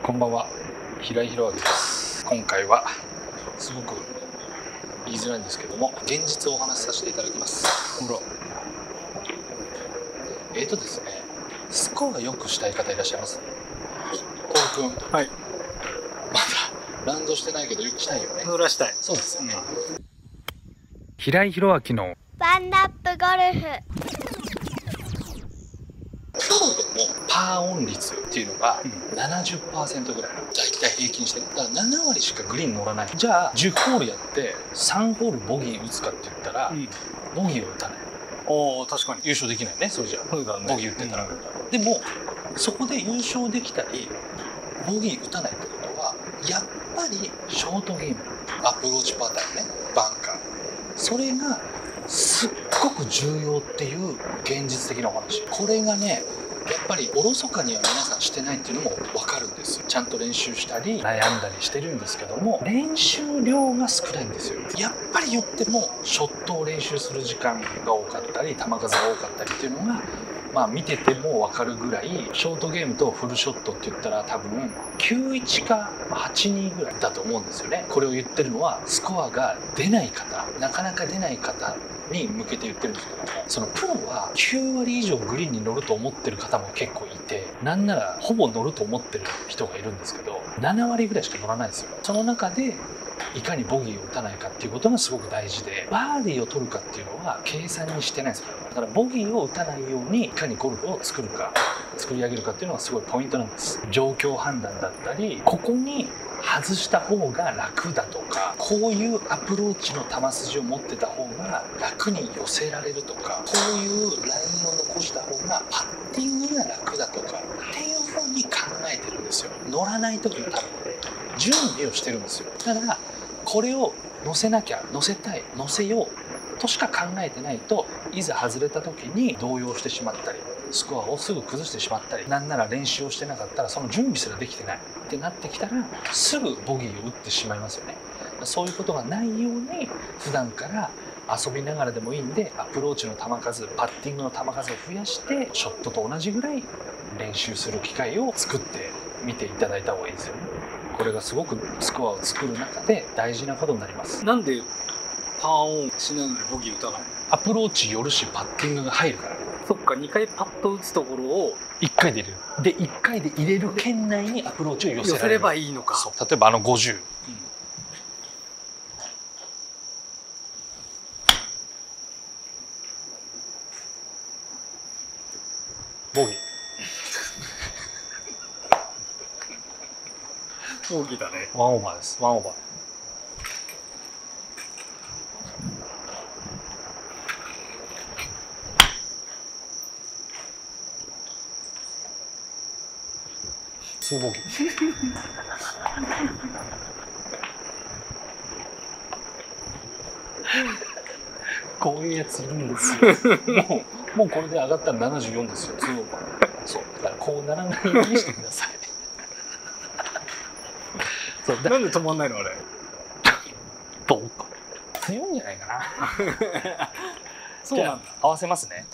こんばんは、平井宏明です。今回はすごく言いづらいんですけども、現実をお話しさせていただきます。ほら、ですね、スコア良くしたい方いらっしゃいます？トー君。はい。まだラウンドしてないけどよくしたいよね。乗らしたい。そうですよね。平井宏明のワンナップゴルフ。 プロでもパーオン率っていうのが 70% ぐらい、大体平均してね。だから7割しかグリーン乗らない。じゃあ10ホールやって3ホールボギー打つかって言ったら、ボギーを打たない。おー、確かに優勝できないね。それじゃあ、ボギー打ってたら、でもそこで優勝できたりボギー打たないってことは、やっぱりショートゲーム、アプローチパターンね、バンカー、それがすっごく重要っていう現実的なお話。これがね、やっぱりおろそかには皆さんしてないっていうのも分かるんです。ちゃんと練習したり悩んだりしてるんですけども、練習量が少ないんですよ。やっぱり言ってもショットを練習する時間が多かったり球数が多かったりっていうのが、まあ見てても分かるぐらい、ショートゲームとフルショットって言ったら多分91か82ぐらいだと思うんですよね。これを言ってるのはスコアが出ない方、なかなか出ない方に向けて言ってるんですけども、そのプロは9割以上グリーンに乗ると思ってる方も結構いて、なんならほぼ乗ると思ってる人がいるんですけど、7割ぐらいしか乗らないんですよ。その中でいかにボギーを打たないかっていうことがすごく大事で、バーディーを取るかっていうのは計算にしてないんですよ。だからボギーを打たないようにいかにゴルフを作り上げるかっていうのがすごいポイントなんです。状況判断だったり、ここに外した方が楽だとか、こういうアプローチの球筋を持ってた方が楽に寄せられるとか、こういうラインを残した方がパッティングが楽だとかっていう風に考えてるんですよ。乗らない時の多分準備をしてるんですよ。だからこれを乗せなきゃ、乗せたい、乗せようとしか考えてないと、いざ外れた時に動揺してしまったり、スコアをすぐ崩してしまったり、なんなら練習をしてなかったらその準備すらできてないってなってきたら、すぐボギーを打ってしまいますよね。そういうことがないように普段から遊びながらでもいいんで、アプローチの球数、パッティングの球数を増やしてショットと同じぐらい練習する機会を作ってみていただいた方がいいですよね。これがすごくスコアを作る中で大事なことになります。 なんでパーオンしないのにボギー打たないの？ アプローチ寄るしパッティングが入るから。 そっか、2回パッと打つところを 1回で入れる。で1回で入れる圏内にアプローチを寄せられる。 寄せればいいのか。 そう、例えば50、ボギー。 ボギーだね。 ワンオーバーです。ワンオーバー。2ボギー。こういうやついるんですよ。もうこれで上がったら74ですよ。2オーバー。そう、だからこうならないようにしてください。 そう、なんで止まんないのあれ？ どうか強いんじゃないかな。 そうなんだ。 合わせますね。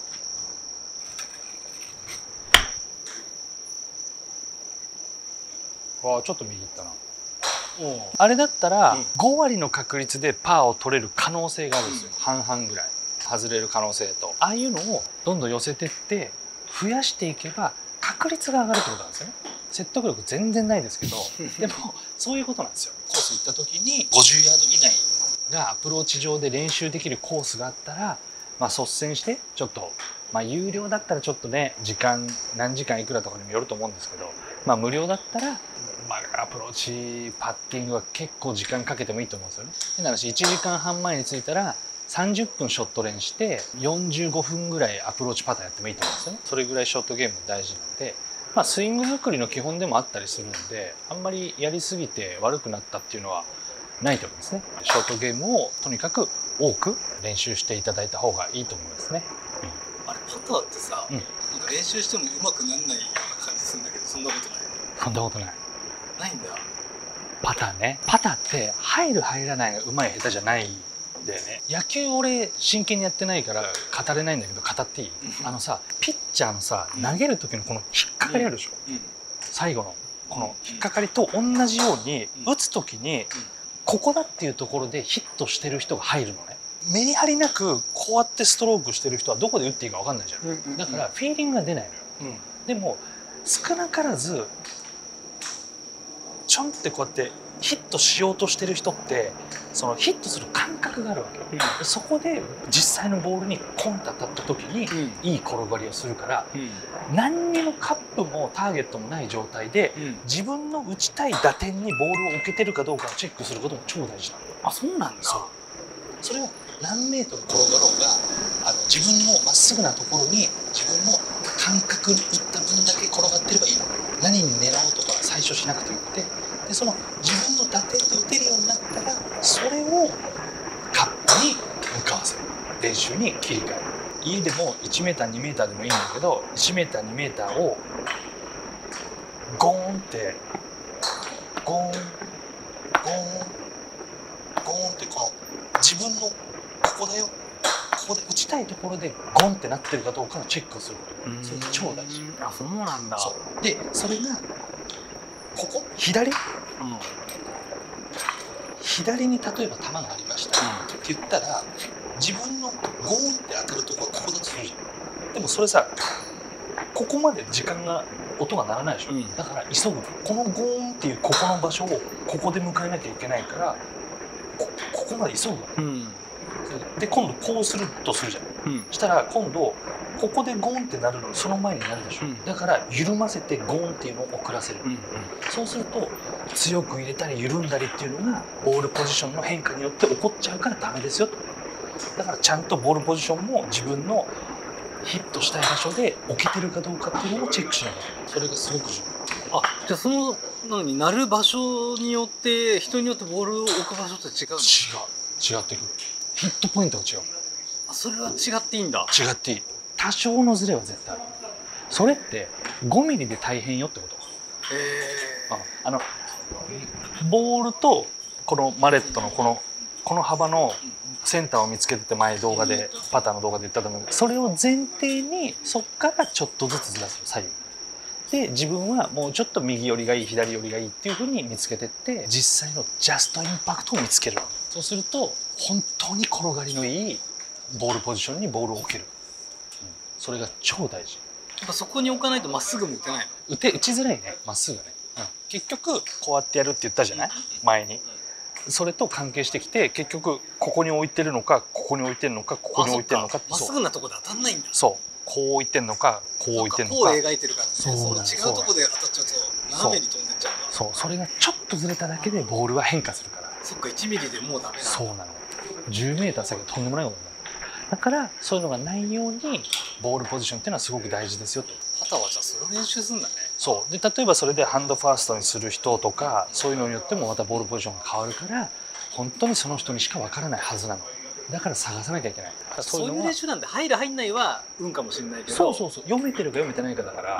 わあ、ちょっと右行ったな。あれだったら5割の確率でパーを取れる可能性があるんですよ。半々ぐらい外れる可能性と、ああいうのをどんどん寄せてって増やしていけば確率が上がるってことなんですよね。説得力全然ないですけど、でもそういうことなんですよ。コース行った時に50ヤード以内がアプローチ上で練習できるコースがあったら、まあ率先してちょっと、まあ有料だったらちょっとね、時間何時間いくらとかにもよると思うんですけど、まあ無料だったら、まあ、アプローチパッティングは結構時間かけてもいいと思うんですよね。変な話、1時間半前に着いたら30分ショット練して45分ぐらいアプローチパターンやってもいいと思うんですよね。それぐらいショットゲーム大事なので、まあ、スイング作りの基本でもあったりするんで、あんまりやりすぎて悪くなったっていうのはないと思いますね。ショートゲームをとにかく多く練習していただいた方がいいと思いますね。 あれパターってさ、なんか練習してもうまくならないような感じするんだけど、そんなことない？ そんなことない。 ないんだ。 パターね。パターって入る入らないがうまい下手じゃないんだよね。野球俺真剣にやってないから語れないんだけど、語っていい？ピッチャーのさ、投げる時のこの引っかかりあるでしょ、最後のこの引っかかりと同じように打つ時にここだっていうところでヒットしてる人が入るのね。メリハリなくこうやってストロークしてる人はどこで打っていいか分かんないじゃん。だからフィーリングが出ないのよ。でも少なからずちょんってこうやってヒットしようとしてる人ってそのヒットする感覚があるわけよ。そこで実際のボールにコンと当たった時にいい転がりをするから、何にもカップもターゲットもない状態で自分の打ちたい打点にボールを受けてるかどうかをチェックすることも超大事なの。 あ、そうなんだ。 それは何メートル転がろうが自分のまっすぐなところに自分の感覚にいった分だけ転がってればいいの。何に狙おうとかは最初しなくてよくて、でその自分の打点で打てるようになったらそれをカップに向かわせる練習に切り替える。家でも 1m2m でもいいんだけど 1m2m をゴーンってゴーンゴーンゴーンってこの自分のここだよここで打ちたいところでゴンってなってるかどうかをチェックすること。それ超大事。 あ、そうなんだ。 そうでそれがここ左、左に例えば球がありました、って言ったら自分のゴーンって当たるところはここだとするじゃん。でもそれさここまで時間が音が鳴らないでしょ、だから急ぐ。このゴーンっていうここの場所をここで迎えなきゃいけないからここまで急ぐわけ、で今度こうするとするじゃん、したら今度ここでゴーンってなるのにその前になるでしょ、だから緩ませてゴーンっていうのを遅らせる、そうすると強く入れたり緩んだりっていうのがボールポジションの変化によって起こっちゃうからダメですよと。だからちゃんとボールポジションも自分のヒットしたい場所で置けてるかどうかっていうのをチェックしなきゃいけない。それがすごく重要。 あ、じゃあその何なる場所によって人によってボールを置く場所って違うの？ 違ってくる。ヒットポイントが違う。 あ、それは違っていいんだ。 違っていい。多少のズレは絶対ある。それって5ミリで大変よってこと。ボールとこのマレットのこの幅のセンターを見つけてて前動画でパターの動画で言ったと思うけど、それを前提にそっからちょっとずつずらす左右で自分はもうちょっと右寄りがいい左寄りがいいっていうふうに見つけてって実際のジャストインパクトを見つける。そうすると本当に転がりのいいボールポジションにボールを置ける、それが超大事。 やっぱそこに置かないとまっすぐも打てないの？ 打ちづらいね、まっすぐね、結局こうやってやるって言ったじゃない前に。それと関係してきて結局ここに置いてるのかここに置いてるのかここに置いてるのかって、 まっすぐなとこで当たんないんだ。 そうこう置いてるのかこう置いてるのか、 こう描いてるからね。 そう違うとこで当たっちゃうと斜めに飛んでっちゃうんだ。 そうそれがちょっとずれただけでボールは変化するから。 そっか、1ミリでもうダメなんだ。 そうなの。10メーター先はとんでもないことになる。だからそういうのがないようにボールポジションっていうのはすごく大事ですよと。 パターはじゃあそれを練習するんだね。 そうで例えばそれでハンドファーストにする人とかそういうのによってもまたボールポジションが変わるから本当にその人にしかわからないはずなの。だから探さなきゃいけない。 そういう練習なんで入る入んないは運かもしれないけど、 そう読めてるか読めてないかだから、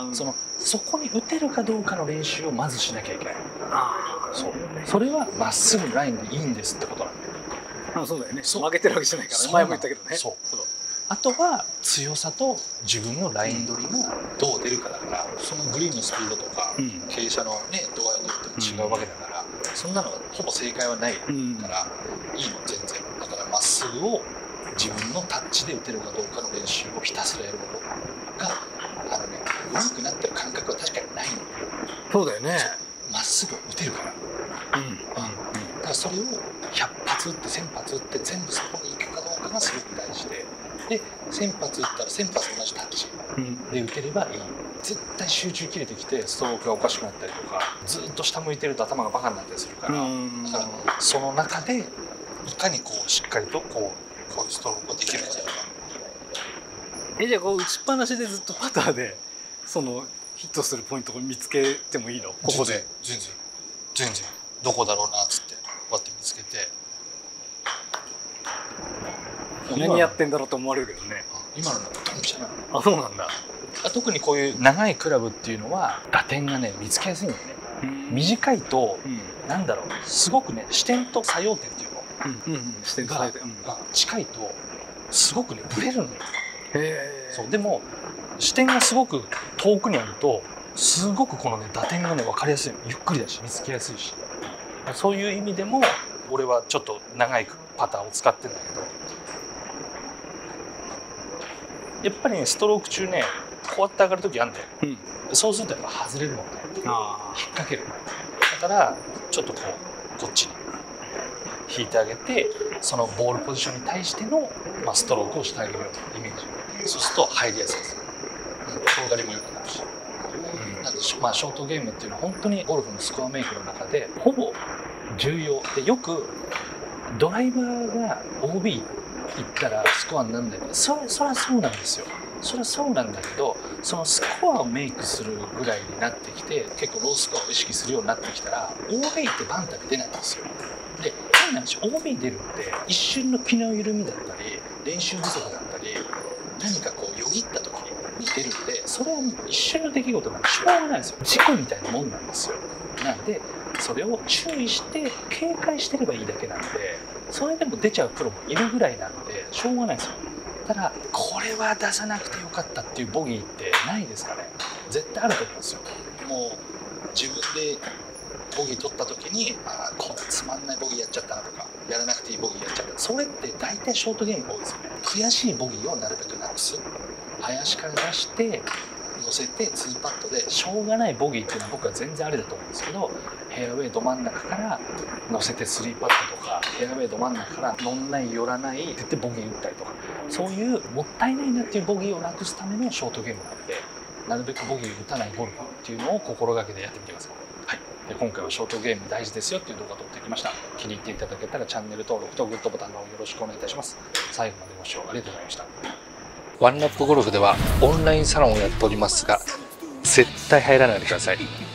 そこに打てるかどうかの練習をまずしなきゃいけない。それはまっすぐラインでいいんですってことなんだよ。 そうだよね。負けてるわけじゃないからね。前も言ったけどね。 あとは強さと自分のライン取りがどう出るかだから、そのグリーンのスピードとか、傾斜のね度合いによっても違うわけだから、そんなのがほぼ正解はないから、いいの全然。だからまっすぐを自分のタッチで打てるかどうかの練習をひたすらやることが上手くなってる感覚は確かにないの。 そうだよね。 まっすぐ打てるから。だからそれを100発打って1000発打って全部そこに行くかどうかがすごく大事で。で1000発打ったら1000発同じタッチで打てればいい。絶対集中切れてきてストロークがおかしくなったりとかずっと下向いてると頭がバカになったりするから、だからその中でいかにこうしっかりとこういうストロークができるかとか。 じゃあこう打ちっぱなしでずっとパターでそのヒットするポイントを見つけてもいいの？ここで全然どこだろうなっつってこうやって見つけて。 何やってんだろうと思われるけどね。 今のなんかドンピシャなの。あ、そうなんだ。 特にこういう長いクラブっていうのは打点がね見つけやすいんだよね。短いと、なんだろう、すごくね視点と作用点っていうの視点と作用点が近いとすごくねブレるのよ。 へえ。 そうでも視点がすごく遠くにあるとすごくこのね打点がね分かりやすい、ゆっくりだし見つけやすいし、そういう意味でも俺はちょっと長いパターを使ってるんだけど、やっぱりねストローク中ねこうやって上がる時あるんだよ、そうするとやっぱ外れるもんね、引っ掛ける。だからちょっとこっちに引いてあげて、そのボールポジションに対しての、ストロークをしてあげるようなイメージ、そうすると入りやすいです。転がりも良くなるし、なんでショートゲームっていうのは本当にゴルフのスコアメイクの中でほぼ重要で、よくドライバーが OB 行ったらスコアになるんだけど、そりゃそうなんですよ。それはそうなんだけど、そのスコアをメイクするぐらいになってきて、結構ロースコアを意識するようになってきたら OB ってバンタで出ないんですよ。で、変な話、 OB 出るって一瞬の気の緩みだったり練習不足だったり、何かこうよぎった時に出るんで、それはもう一瞬の出来事なんでしょうがないんですよ。事故みたいなもんなんですよ。なんでそれを注意して警戒してればいいだけなんで、それでも出ちゃうプロもいるぐらいなのでしょうがないですよ。ただこれは出さなくてよかったっていうボギーってないですかね。絶対あると思うんですよ。もう自分でボギー取った時に、こんなつまんないボギーやっちゃったなとか、やらなくていいボギーやっちゃった、それって大体ショートゲームが多いですよね。悔しいボギーをなるべくなくす、林から出して乗せて2パットでしょうがないボギーっていうのは僕は全然ありだと思うんですけど、フェアウェイど真ん中から乗せて3パットとか、フェアウェイど真ん中から乗んない寄らないって言ってボギー打ったりとか、そういうもったいないなっていうボギーをなくすためのショートゲームなので、なるべくボギーを打たないゴルフっていうのを心がけてやってみてください。はい、で今回はショートゲーム大事ですよっていう動画を撮ってきました。気に入っていただけたらチャンネル登録とグッドボタンの方よろしくお願いいたします。最後までご視聴ありがとうございました。ワンラップゴルフではオンラインサロンをやっておりますが、絶対入らないでください。